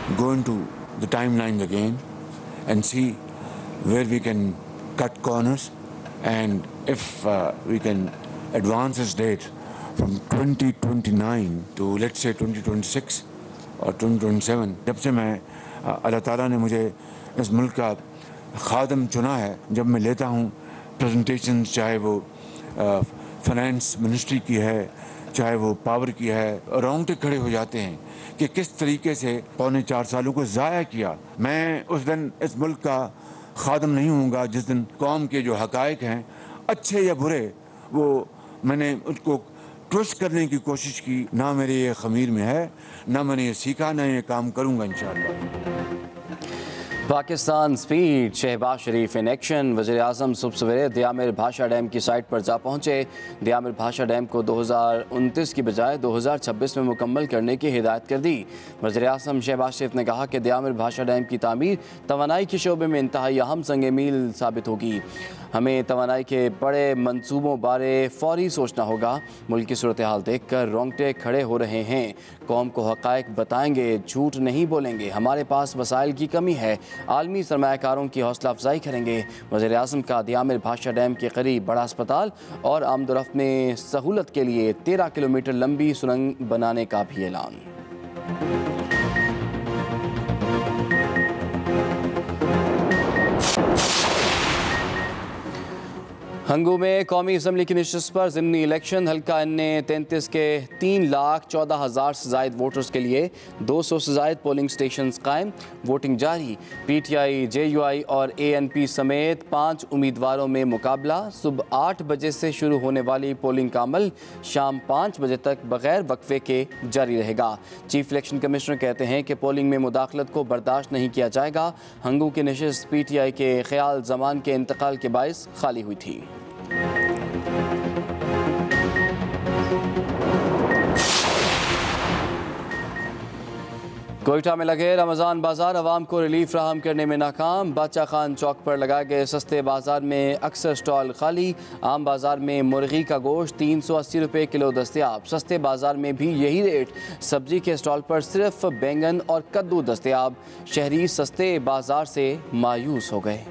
go into the timelines again and see where we can cut corners, and if we can advance this date from 2029 to let's say 2026 और 2027। जब से मैं अल्लाह ताला ने मुझे इस मुल्क का खादम चुना है, जब मैं लेता हूँ प्रेजेंटेशन, चाहे वो फाइनेंस मिनिस्ट्री की है, चाहे वो पावर की है, रोंगटे खड़े हो जाते हैं कि किस तरीके से पौने 4 सालों को ज़ाया किया। मैं उस दिन इस मुल्क का खादम नहीं हूँगा जिस दिन कौम के जो हक़ाइक़ हैं, अच्छे या बुरे, वो मैंने उसको ट्विस्ट करने की कोशिश की। ना मेरे ये ख़मीर में है, ना मैंने ये सीखा, ना ये काम करूँगा इंशाअल्लाह। Pakistan speed, Shehbaz Sharif in action. वज़ीर-ए-आज़म सुबह सवेरे दियामिर भाषा डैम की साइट पर जा पहुँचे। दियामिर भाषा डैम को 2029 की बजाय 2026 में मुकम्मल करने की हिदायत कर दी। वज़ीर-ए-आज़म शहबाज शरीफ ने कहा कि दियामिर भाषा डैम की तामीर तवानाई के शोबे में इंतहाई अहम संग मील साबित होगी। हमें तवानाई के बड़े मंसूबों बारे फ़ौरी सोचना होगा। मुल्क की सूरत हाल देख कर रोंगटे खड़े हो रहे हैं। कौम को हक़ाइक़ बताएंगे, झूठ नहीं बोलेंगे। हमारे पास वसाइल की कमी है, आलमी सरमायाकारों की हौसला अफजाई करेंगे। वज़ीर-ए-आज़म का दियामिर भाषा डैम के करीब बड़ा अस्पताल और आमदोरफ्त में सहूलत के लिए 13 किलोमीटर लंबी सुरंग बनाने का भी ऐलान। हंगू में कौमी असम्बली की नशस्त पर ज़िमनी इलेक्शन। हल्का एन 33 के 3,14,000 से ज़ायद वोटर्स के लिए 200 से ज़ायद पोलिंग स्टेशन कायम, वोटिंग जारी। PTI, JUI और ANP समेत 5 उम्मीदवारों में मुकाबला। सुबह 8 बजे से शुरू होने वाली पोलिंग का अमल शाम 5 बजे तक बगैर वक्फे के जारी रहेगा। चीफ इलेक्शन कमिश्नर कहते हैं कि पोलिंग में मुदाखलत को बर्दाश्त नहीं किया जाएगा। हंगू की नशस्त PTI के ख्याल जमान के इंतकाल के बायस खाली हुई थी। कोयटा में लगे रमज़ान बाजार आवाम को रिलीफ राहम करने में नाकाम। बादशाह खान चौक पर लगाए गए सस्ते बाजार में अक्सर स्टॉल खाली। आम बाजार में मुर्गी का गोश्त 380 रुपये किलो दस्तयाब। सस्ते बाजार में भी यही रेट। सब्जी के स्टॉल पर सिर्फ बैंगन और कद्दू दस्तयाब। शहरी सस्ते बाजार से मायूस हो गए।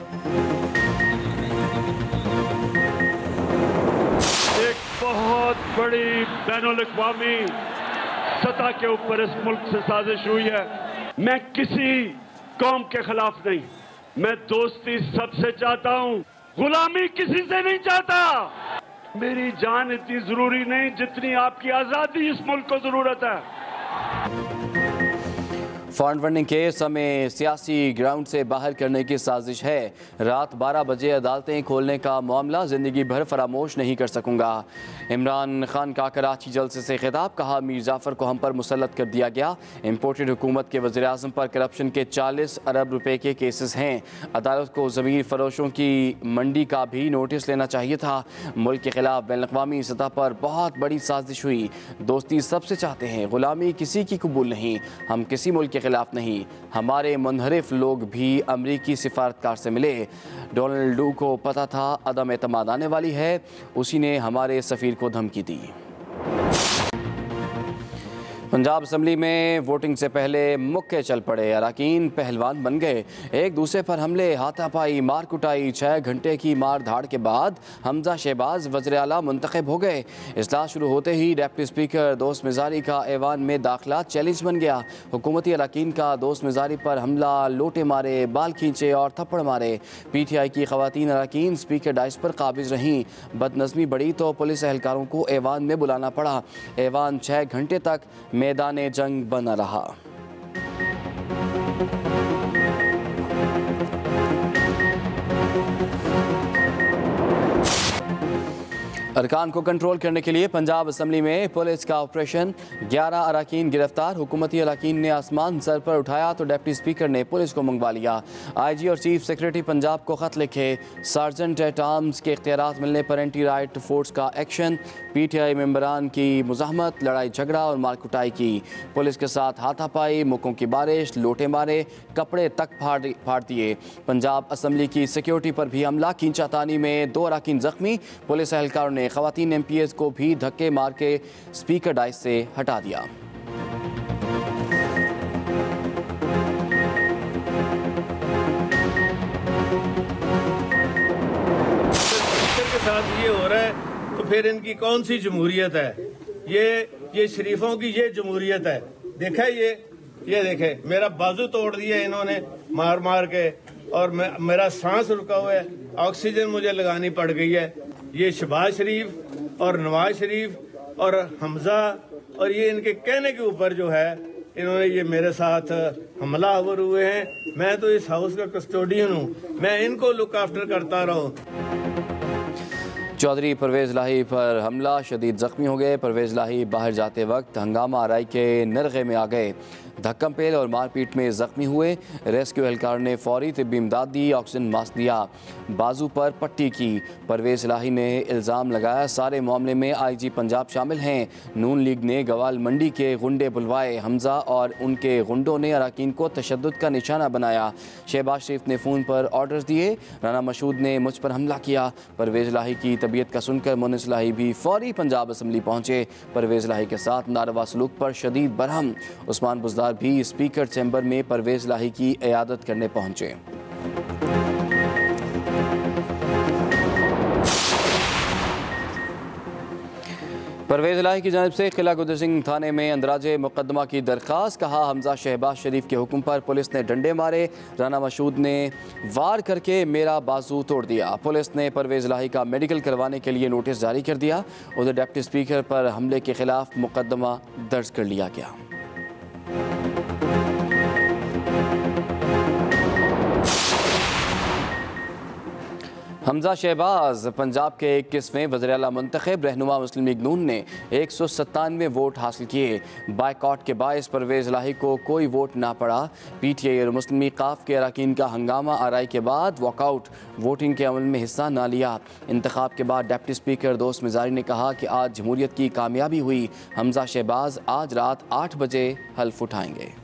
बहुत बड़ी बैनुल-अक़वामी सतह के ऊपर इस मुल्क से साजिश हुई है। मैं किसी कौम के खिलाफ नहीं, मैं दोस्ती सबसे चाहता हूँ, गुलामी किसी से नहीं चाहता। मेरी जान इतनी जरूरी नहीं जितनी आपकी आज़ादी इस मुल्क को जरूरत है। फंड फंडिंग केस हमें सियासी ग्राउंड से बाहर करने की साजिश है। रात 12 बजे अदालतें खोलने का मामला ज़िंदगी भर फरामोश नहीं कर सकूंगा। इमरान खान का कराची जलसे से खिताब, कहा मीर जाफ़र को हम पर मुसल्लत कर दिया गया। इम्पोर्टेड हुकूमत के वज़ीर-ए-आज़म पर करप्शन के 40 अरब रुपए के केसेस हैं। अदालत को ज़मीर फरोशों की मंडी का भी नोटिस लेना चाहिए था। मुल्क के खिलाफ बैनुल-अक़वामी सतह पर बहुत बड़ी साजिश हुई। दोस्ती सबसे चाहते हैं, गुलामी किसी की कबूल नहीं। हम किसी मुल्क के खिलाफ नहीं। हमारे मुनहरिफ लोग भी अमरीकी सिफारतकार से मिले। डोनाल्ड डू को पता था अदम एतमाद आने वाली है, उसी ने हमारे सफ़ीर को धमकी दी। पंजाब असम्बली में वोटिंग से पहले मुक्के चल पड़े। अरकान पहलवान बन गए। एक दूसरे पर हमले, हाथापाई, मार कुटाई। 6 घंटे की मार धाड़ के बाद हमजा शहबाज वज़ीर आला मुंतखब हो गए। इजलास शुरू होते ही डिप्टी स्पीकर दोस्त मिजारी का ऐवान में दाखिला चैलेंज बन गया। हुकूमती अरकान का दोस्त मिजारी पर हमला, लोटे मारे, बाल खींचे और थप्पड़ मारे। PTI की ख़वातीन अरकान स्पीकर डाइस पर काबिज रहीं। बदनज़मी बढ़ी तो पुलिस एहलकारों को ऐवान में बुलाना पड़ा। ऐवान 6 घंटे तक मैदान जंग बना रहा। अरकान को कंट्रोल करने के लिए पंजाब असम्बली में पुलिस का ऑपरेशन। 11 अरकान गिरफ्तार। हुकूमती अरकान ने आसमान सर पर उठाया तो डिप्टी स्पीकर ने पुलिस को मंगवा लिया। IG और चीफ सेक्रेटरी पंजाब को खत लिखे। सार्जेंट एट आर्म्स के इख्तियारात मिलने पर एंटी राइट फोर्स का एक्शन। PTI मेंबरान की मुज़ाहमत, लड़ाई झगड़ा और मारकुटाई की। पुलिस के साथ हाथापाई, मुक्कों की बारिश, लोटे मारे, कपड़े तक फाड़ दिए। पंजाब असम्बली की सिक्योरिटी पर भी हमला। खींचातानी में 2 अरकान जख्मी। पुलिस एहलकारों ने ख़वातीन MPs को भी धक्के मार के स्पीकर डाइस से हटा दिया। साथ ये हो रहा है तो फिर इनकी कौन सी जमहूरियत है? ये शरीफों की ये जमहूरियत है। देखा ये देखे, मेरा बाजू तोड़ दिया इन्होंने मार मार के, और मेरा सांस रुका हुआ है, ऑक्सीजन मुझे लगानी पड़ गई है। ये शहबाज शरीफ और नवाज शरीफ और हमजा और ये इनके कहने के ऊपर जो है इन्होंने ये मेरे साथ हमला आवर हुए हैं। मैं तो इस हाउस का कस्टोडियन हूँ, मैं इनको लुक आफ्टर करता रहूँ। चौधरी परवेज़ लाही पर हमला, शदीद जख्मी हो गए। परवेज़ लाही बाहर जाते वक्त हंगामा आराई के नरगे में आ गए, धक्कम पेल और मारपीट में जख्मी हुए। रेस्क्यू एहलकार ने फौरी तिब्बी इमदाद दी, ऑक्सीजन मास्क दिया, बाजू पर पट्टी की। परवेज़ लाही ने इल्ज़ाम लगाया सारे मामले में IG पंजाब शामिल हैं। नून लीग ने गवाल मंडी के गुंडे बुलवाए, हमजा और उनके गुंडों ने अरकान को तशद्दुद का निशाना बनाया। शहबाज शरीफ ने फ़ोन पर ऑर्डर्स दिए, राना मशहूद ने मुझ पर हमला किया। परवेज़ लाही की तबीयत का सुनकर मुनिस लाही भी फौरी पंजाब असम्बली पहुंचे। परवेज़ लाही के साथ नारवा सलूक पर शदीद बरहम। उस्मान बुज़दार भी स्पीकर चैम्बर में परवेज़ लाही की इयादत करने पहुंचे। परवेज़ लाही की जानिब से किला गुदर सिंह थाने में अंदराजे मुकदमा की दरख्वास्त। कहा हमजा शहबाज शरीफ के हुक्म पर पुलिस ने डंडे मारे, राना मशहूद ने वार करके मेरा बाजू तोड़ दिया। पुलिस ने परवेज़ लाही का मेडिकल करवाने के लिए नोटिस जारी कर दिया। उधर डिप्टी स्पीकर पर हमले के खिलाफ मुकदमा दर्ज कर लिया गया। हमजा शहबाज पंजाब के 21वें वज़ीर-ए-आला मुंतखब। रहनुमा मुस्लिम लीग नून ने 197 वोट हासिल किए। बायकॉट के बायस परवेज़ लाही को कोई वोट ना पड़ा। PTI और मुस्लिम लीग काफ के अरकान का हंगामा आराई के बाद वॉकआउट, वोटिंग के अमल में हिस्सा ना लिया। इंतखाब के बाद डिप्टी स्पीकर दोस्त मिजारी ने कहा कि आज जमहूरियत की कामयाबी हुई। हमजा शहबाज आज रात 8 बजे हल्फ उठाएंगे।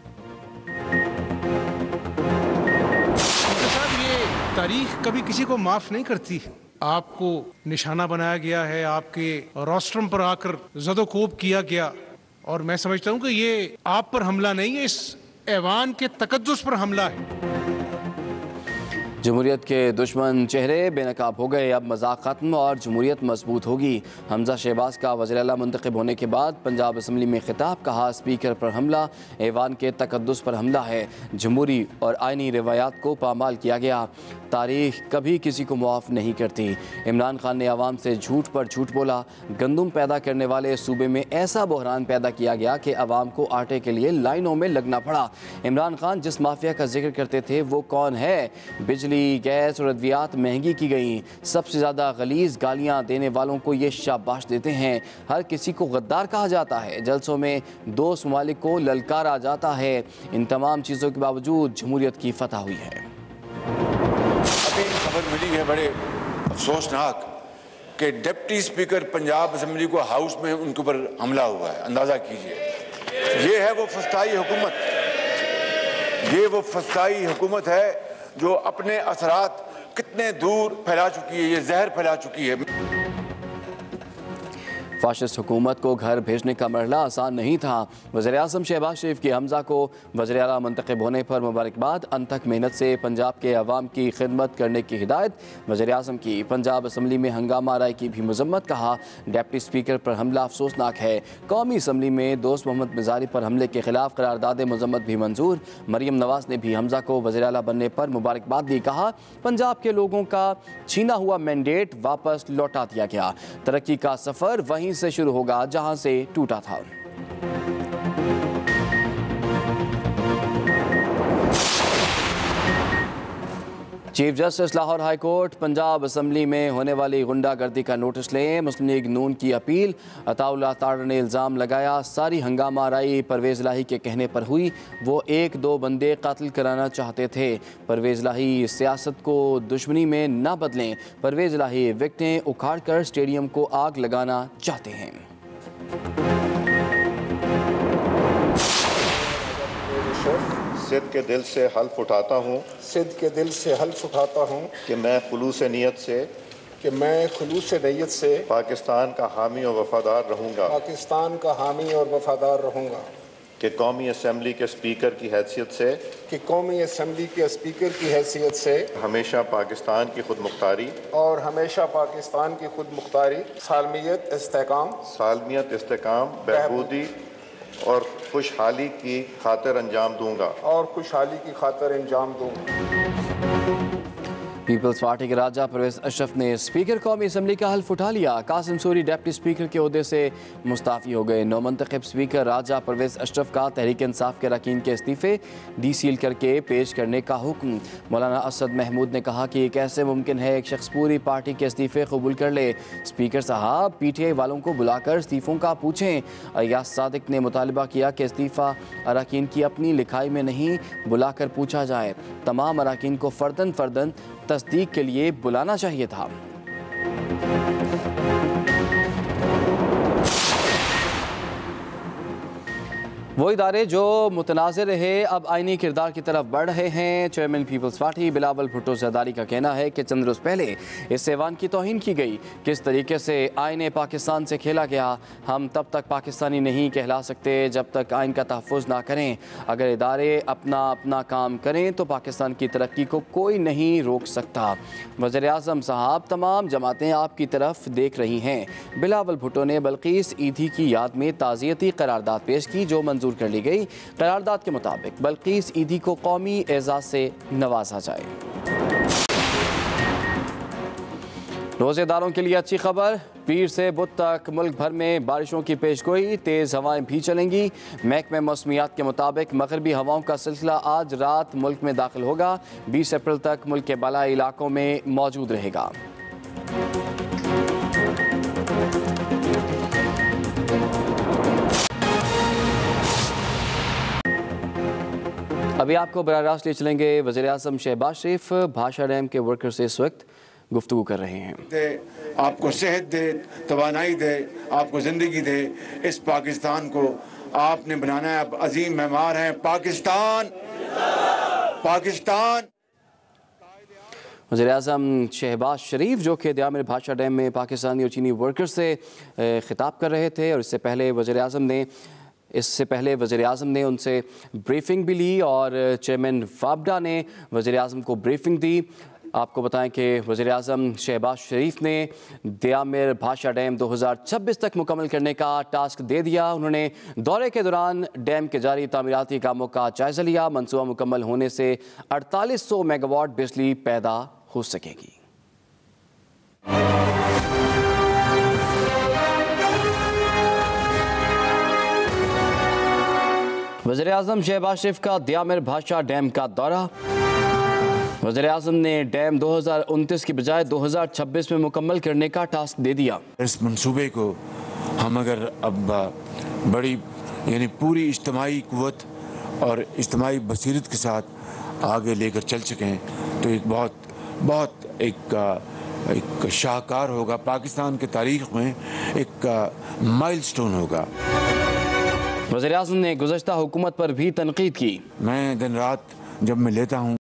तारीख कभी किसी को माफ नहीं करती। आपको निशाना बनाया गया है, आपके रोस्ट्रम पर आकर ज़दोकोब किया गया, और मैं समझता हूं कि ये आप पर हमला नहीं है, इस ऐवान के तकद्दुस पर हमला है। जमहूरियत के दुश्मन चेहरे बेनकाब हो गए, अब मजाक खत्म और जमहूरियत मजबूत होगी। हमजा शहबाज का वज़ीर-ए-आला मुंतखब होने के बाद पंजाब असम्बली में खिताब। कहा स्पीकर पर हमला ऐवान के तकद्दुस पर हमला है, जमहूरी और आइनी रवायात को पामाल किया गया। तारीख कभी किसी को मुआफ़ नहीं करती। इमरान खान ने आवाम से झूठ पर झूठ बोला। गंदम पैदा करने वाले सूबे में ऐसा बहरान पैदा किया गया कि आवाम को आटे के लिए लाइनों में लगना पड़ा। इमरान खान जिस माफिया का जिक्र करते थे वो कौन है? बिजली, गैस और अद्वियात महंगी की गई। सबसे ज़्यादा गलीज़ गालियाँ देने वालों को ये शाबाश देते हैं। हर किसी को गद्दार कहा जाता है। जलसों में दोस्त ममालिक को ललकारा जाता है। इन तमाम चीज़ों के बावजूद जमहूरियत की फतह हुई है। अभी खबर मिली है बड़े अफसोसनाक कि डिप्टी स्पीकर पंजाब असम्बली को हाउस में उनके ऊपर हमला हुआ है। अंदाज़ा कीजिए, ये है वो फस्ताई हुकूमत, ये वो फस्ताई हुकूमत है जो अपने असरात कितने दूर फैला चुकी है, ये जहर फैला चुकी है। फाशिस्ट हुकूमत को घर भेजने का मरहला आसान नहीं था। वज़ीर-ए-आज़म शहबाज शरीफ की हमजा को वज़ीर-ए-आला मुंतखब होने पर मुबारकबाद। अनथक मेहनत से पंजाब के अवाम की खिदमत करने की हिदायत वज़ीर-ए-आज़म की। पंजाब असम्बली में हंगामा आराई की भी मजम्मत। कहा डिप्टी स्पीकर पर हमला अफसोसनाक है। कौमी असम्बली में दोस्त मोहम्मद मिज़ारी पर हमले के खिलाफ करारदाद मजम्मत भी मंजूर। मरियम नवाज ने भी हमजा को वज़ीर-ए-आला बनने पर मुबारकबाद दी। कहा पंजाब के लोगों का छीना हुआ मैंडेट वापस लौटा दिया गया। तरक्की का सफ़र वहीं से शुरू होगा जहां से टूटा था। Chief justice Lahore high court Punjab assembly में होने वाली गुंडागर्दी का नोटिस लें। मुस्लिम लीग नून की अपील। अताउल्लाह तार ने इल्ज़ाम लगाया सारी हंगामा आराई परवेज़ लाही के कहने पर हुई। वो 1-2 बंदे कत्ल कराना चाहते थे। परवेज़ लाही सियासत को दुश्मनी में ना बदलें। परवेज़ लाही विकेटें उखाड़ कर स्टेडियम को आग लगाना चाहते हैं। सिद्ध के दिल से हल्फ उठाता हूँ, सिद्ध के दिल से हल्फ उठाता हूँ कि मैं खुलूस नीयत से पाकिस्तान का हामी और वफादार रहूँगा। पाकिस्तान का हामी और वफादार रहूँगा। कि कौमी असम्बली के स्पीकर की हैसियत से हमेशा पाकिस्तान की खुद मुख्तारी सालमियत इस्तेकाम बहबूदी और खुशहाली की खातिर अंजाम दूंगा पीपल्स पार्टी के राजा परवेज अशरफ ने स्पीकर कौमी असम्बली का हल्फ उठा लिया। कासिम सूरी डिप्टी स्पीकर के ओहदे से मुस्ताफ़ी हो गए। नौमंतखब स्पीकर राजा परवेज अशरफ का तहरीक इंसाफ के अरकान के इस्तीफ़े डीसील करके पेश करने का हुक्म। मौलाना असद महमूद ने कहा कि कैसे मुमकिन है एक शख्स पूरी पार्टी के इस्तीफ़े कबूल कर ले। स्पीकर साहब PTI वालों को बुलाकर इस्तीफ़ों का पूछें। अयाज सादिक ने मुतालबा किया कि इस्तीफ़ा अरकान की अपनी लिखाई में नहीं बुलाकर पूछा जाए। तमाम अरकान को फ़र्दन तस्दीक के लिए बुलाना चाहिए था। वो इदारे जो मुतनाज़िर रहे अब आईनी किरदार की तरफ बढ़ रहे हैं। Chairman People's Party Bilawal Bhutto Zardari का कहना है कि चंद रोज़ पहले इस ऐवान की तौहीन की गई। किस तरीके से आईन पाकिस्तान से खेला गया। हम तब तक पाकिस्तानी नहीं कहला सकते जब तक आइन का तहफ़्फ़ुज़ ना करें। अगर इदारे अपना काम करें तो पाकिस्तान की तरक्की को कोई नहीं रोक सकता। वज़ीर-ए-आज़म साहब तमाम जमातें आपकी तरफ देख रही हैं। बिलावल भुट्टो ने बल्कीस ईदी की याद में ताज़ियती करारदाद पेश की जो मंजूर कर ली गई। करारदाद के मुताबिक बल्कीस ईदी को कौमी एजाज से नवाजा जाए। रोजेदारों के लिए अच्छी खबर। पीर से बुध तक मुल्क भर में बारिशों की पेशगोई। तेज़ हवाएं भी चलेंगी। महकमे मौसमियात के मुताबिक मगरबी हवाओं का सिलसिला आज रात मुल्क में दाखिल होगा। 20 अप्रैल तक मुल्क के बालाई इलाकों में मौजूद रहेगा। अभी आपको बराह रास्त ले चलेंगे। वज़ीर-ए-आज़म शहबाज शरीफ भाषा डैम के वर्कर से इस वक्त गुफ्तगू कर रहे हैं। आपको सेहत दे, तवानाई दे, आपको ज़िंदगी दे। इस पाकिस्तान को आपने बनाना है। आप अजीम मेहमान हैं। पाकिस्तान वज़ीर-ए-आज़म शहबाज शरीफ जो कि दियामिर भाषा डैम में पाकिस्तानी और चीनी वर्कर से खिताब कर रहे थे और इससे पहले वज़ीर-ए-आज़म ने उनसे ब्रीफिंग भी ली और चेयरमैन फाबडा ने वज़ीर-ए-आज़म को ब्रीफिंग दी। आपको बताएं कि वज़ीर-ए-आज़म शहबाज शरीफ ने दियामिर भाषा डैम 2026 तक मुकम्मल करने का टास्क दे दिया। उन्होंने दौरे के दौरान डैम के जारी तामीराती कामों का जायज़ा लिया। मनसूबा मुकम्मल होने से 4800 मेगावाट बिजली पैदा हो सकेगी। वज़ीर-ए-आज़म शहबाज शरीफ का दियामिर भाषा डैम का दौरा। वज़ीर-ए-आज़म ने डैम 2029 की बजाय 2026 में मुकम्मल करने का टास्क दे दिया। इस मंसूबे को हम अगर अब बड़ी यानी पूरी इज्तिमाई कुव्वत और इज्तिमाई बसीरत के साथ आगे लेकर चल सकें तो एक बहुत एक शाहकार होगा। पाकिस्तान की तारीख़ में एक माइलस्टोन होगा। वज़ीर-ए-आज़म ने गुज़श्ता हुकूमत पर भी तनकीद की। मैं दिन रात जब मैं लेता हूँ